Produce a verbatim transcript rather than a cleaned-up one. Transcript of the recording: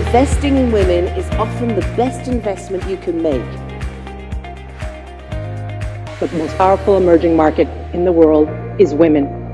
Investing in women is often the best investment you can make. But the most powerful emerging market in the world is women.